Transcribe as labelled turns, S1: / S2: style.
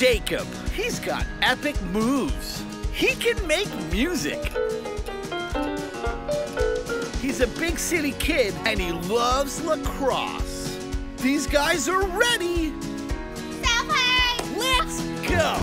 S1: Jacob. He's got epic moves. He can make music. He's a big city kid and he loves lacrosse. These guys are ready.
S2: Self-hurt!
S1: Let's go!